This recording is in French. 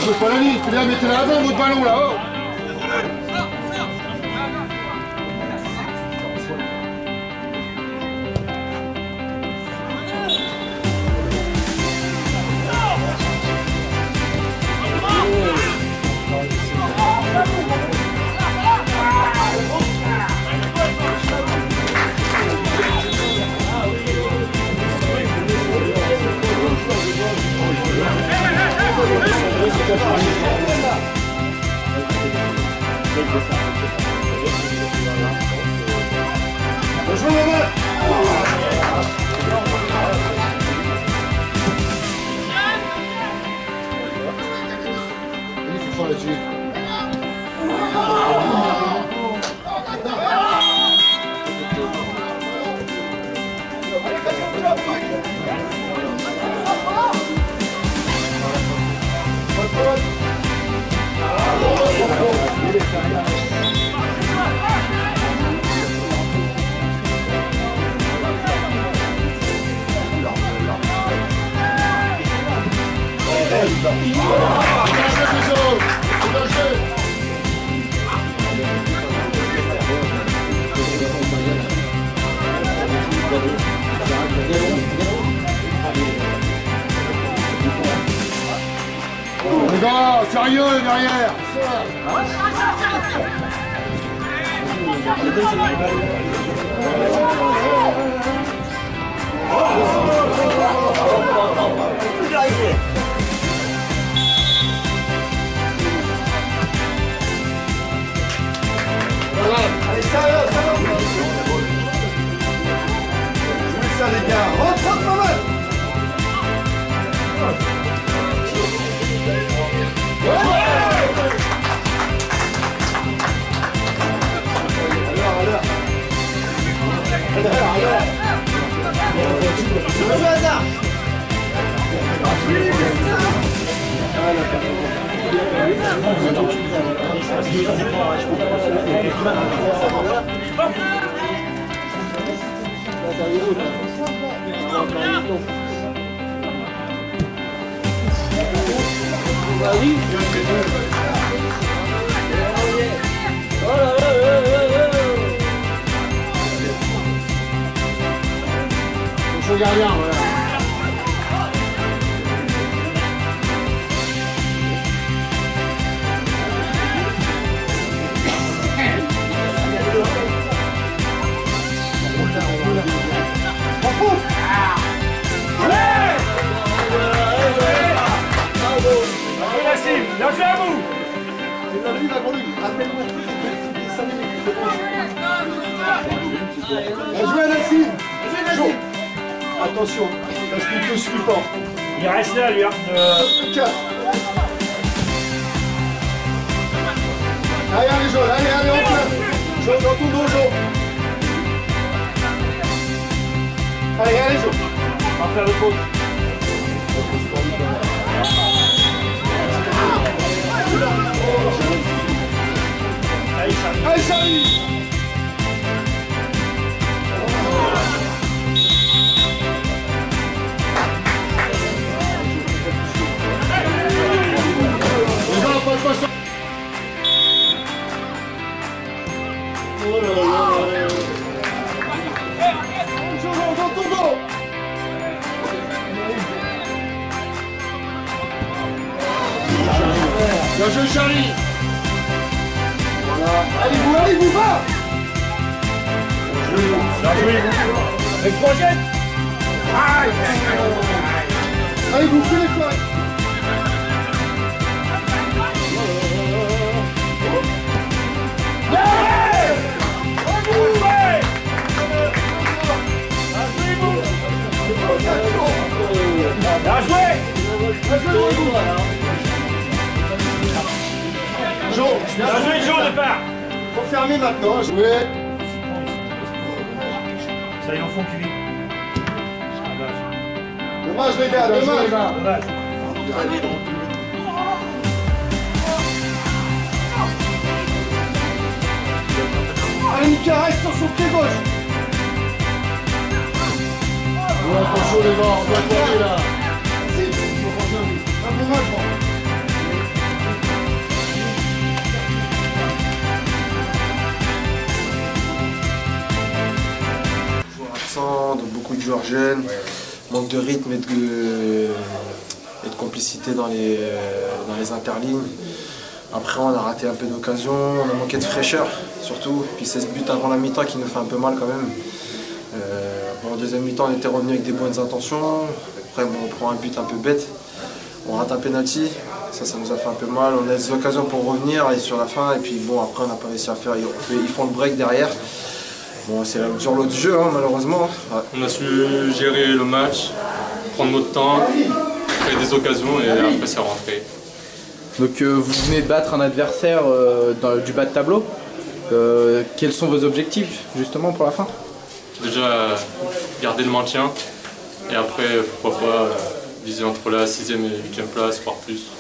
jouez pas la ligne, mettez-la avant votre ballon là, oh. Les gars, sérieux derrière. Allez, sérieux, jouez ça les gars, rentre pas mal. Je regarde bien, voilà. Bien joué à vous! Bien joué Nassim! Attention, parce qu'il te suit pas. Il reste là, lui. Hein, Derrière les jaunes, allez, on claque. Jaune dans ton dos, jaune. Allez, allez, jaune. On va faire le faute. Allez, Charlie! Oh là là. Dans ton dos. Bien joué Charlie. Voilà. Allez-vous, va. Bien joué, vous. Avec projet. Allez, vous faites les flaques. Bien joué! Jo, Bien joué, Jo, au départ! faut fermer maintenant. Jouer. Ça, il en font qui vit. Dommage les gars, dommage. Dommage. Allez, Mika, reste sur son pied gauche. Attention les gars, on doit tourner là. Si, un bon match, bon. jeunes, manque de rythme et de complicité dans les interlignes. Après, on a raté un peu d'occasion, on a manqué de fraîcheur surtout. Puis c'est ce but avant la mi-temps qui nous fait un peu mal quand même. En deuxième mi-temps, on était revenu avec des bonnes intentions. Après, bon, on prend un but un peu bête. On rate un penalty. Ça nous a fait un peu mal. On a des occasions pour revenir et sur la fin. Et puis bon, après, on n'a pas réussi à faire. Ils font le break derrière. Bon, c'est sur l'autre jeu, hein, malheureusement. Ouais. On a su gérer le match, prendre notre temps, créer des occasions et après c'est rentré. Donc vous venez de battre un adversaire du bas de tableau. Quels sont vos objectifs justement pour la fin? Déjà garder le maintien et après pourquoi pas viser entre la 6e et 8e place, voire plus.